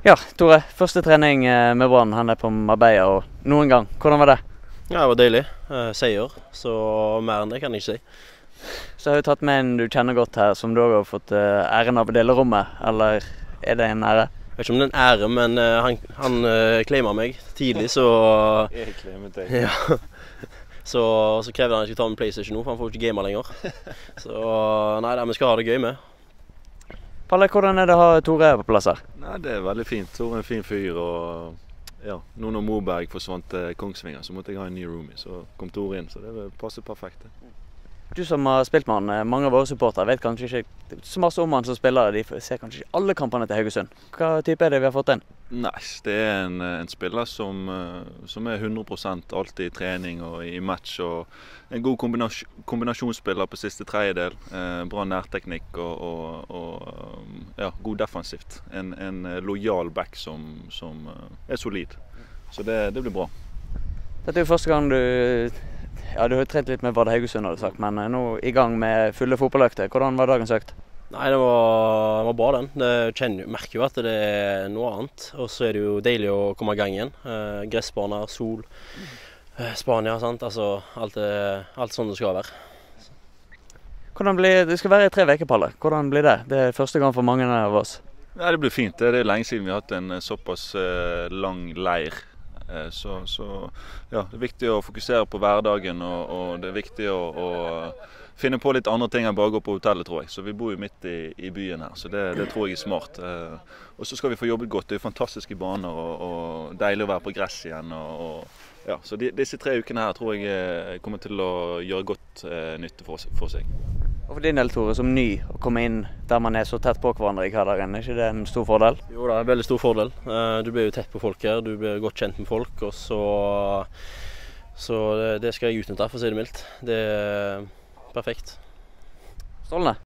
Ja, Tore, første trening med Brann. Han er på Marbella og noen gang. Hvordan var det? Ja, det var deilig. Seier, så mer enn det kan jeg ikke si. Så har du tatt med en du kjenner godt her, som du også har fått æren av å dele rommet, eller er det en ære? Jeg vet ikke om det er en ære, men han claimet meg tidlig, så Jeg claimet deg. ja. Så krevde han at jeg skulle ta med PlayStation nå, for han får ikke game lenger. Så nei, vi skal ha det gøy med. Palle, hvordan er det å ha Tore på plass her? Nei, det er veldig fint. Tore er en fin fyr, og ja, nå når Moberg forsvant til Kongsvinger, så måtte jeg ha en ny roomie, så kom Tore inn, så det passer perfekt. Du som har spilt med han, mange av våre supportere vet kanskje ikke så masse om han som spiller, de ser kanskje ikke alle kampene til Haugesund. Hva type er det vi har fått inn? Nei, det er en spiller som er 100% alltid i trening og i match, og en god kombinasjonsspiller på siste tredjedel, bra nærteknikk og ja, god defensivt. En lojal back som er solid, så det blir bra. Dette er jo første gang du har trent litt med Vard Haugesund, har du sagt, men nå i gang med fulle fotballøkter. Hvordan var dagens økt? Nei, det var bra den. Merker jo at det er noe annet. Og så er det jo deilig å komme i gang igjen. Gressbaner, sol, Spania, sant? Altså alt sånn det skal være. Det skal være 3 uker, Palle. Hvordan blir det? Det er første gang for mange av oss. Ja, det blir fint. Det er lenge siden vi har hatt en såpass lang leir. Så ja, det er viktig å fokusere på hverdagen, og det er viktig å finne på litt andre ting enn bare å gå på hotellet, tror jeg. Så vi bor jo midt i byen her, så det tror jeg er smart. Og så skal vi få jobbet godt. Det er jo fantastiske baner og deilig å være på gress igjen. Ja, så disse 3 ukene her tror jeg kommer til å gjøre godt nytte for seg. Og for din del, Tore, som ny å komme inn der man er så tett på hverandre i Kadaren, er ikke det en stor fordel? Jo, det er en veldig stor fordel. Du blir jo tett på folk her, du blir godt kjent med folk, og så det skal jeg utnytte, for å si det mildt. Det er perfekt. Strålende.